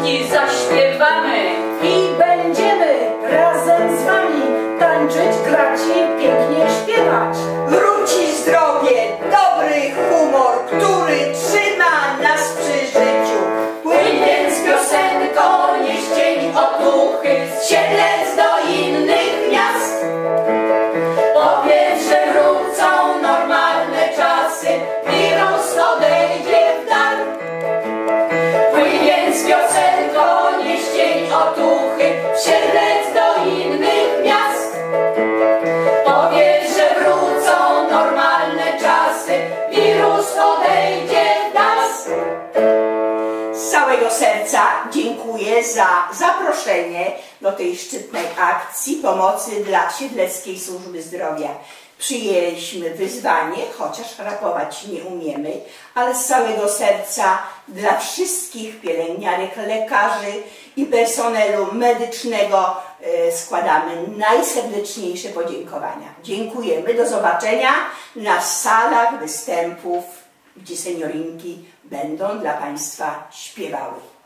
i zaśpiewamy. I będziemy razem z wami tańczyć, grać i pięknie śpiewać. Wróci zdrowie, dobry humor, który trzyma nas przy życiu. Płyń więc piosenko, nieś cień otuchy z Siedlec do innych miast. Powiedz, że wrócą normalne czasy, wirus odejdzie w dal. Płyń więc piosenko, nieś cień otuchy z Siedlec do innych miast. Powiedz, że wrócą normalne czasy, wirus odejdzie w dal. Z całego serca dziękuję za zaproszenie do tej szczytnej akcji pomocy dla Siedleckiej Służby Zdrowia. Przyjęliśmy wyzwanie, chociaż rapować nie umiemy, ale z całego serca dla wszystkich pielęgniarek, lekarzy i personelu medycznego składamy najserdeczniejsze podziękowania. Dziękujemy, do zobaczenia na salach występów, gdzie seniorinki będą dla Państwa śpiewały.